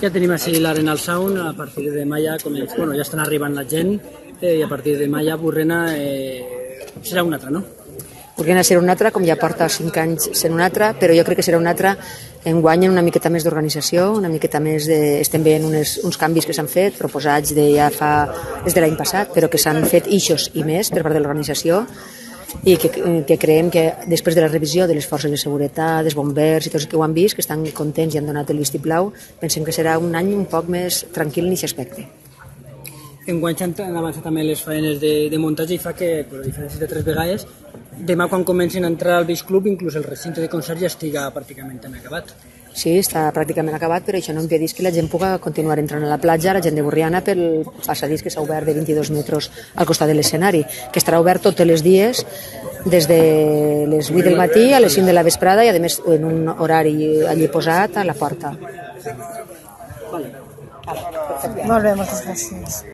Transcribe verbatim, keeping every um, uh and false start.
Ja tenim així l'Arenal Sound, a partir de demà ja, comença, bueno, ja estan arribant la gent, eh, i a partir de demà ja Burrena eh, serà una altra, no? Burrena serà una altra, com ja porta cinc anys sent una altra, però jo crec que serà una altra enguany en una miqueta més d'organització, una miqueta més de... Estem veient unes, uns canvis que s'han fet, proposats de ja fa... des de l'any passat, però que s'han fet ixos i més per part de l'organització, i que, que creiem que després de la revisió de les forces de seguretat, dels bombers i tots que ho han vist, que estan contents i han donat el vistiplau, pensem que serà un any un poc més tranquil en aquest aspecte. Enguany s'han avançat també les feines de, de muntatge i fa que, per a diferències de tres vegades, demà quan comencin a entrar al Beach Club, inclús el recinte de concert ja estiga pràcticament també acabat. Sí, està pràcticament acabat, però això no impedeix que la gent pugui continuar entrant a la platja, la gent de Borriana, pel passadís que s'ha obert de vint-i-dos metres al costat de l'escenari, que estarà obert tots els dies, des de les vuit del matí a les cinc de la vesprada i, a més, en un horari allí posat a la porta. Molt bé, moltes gràcies.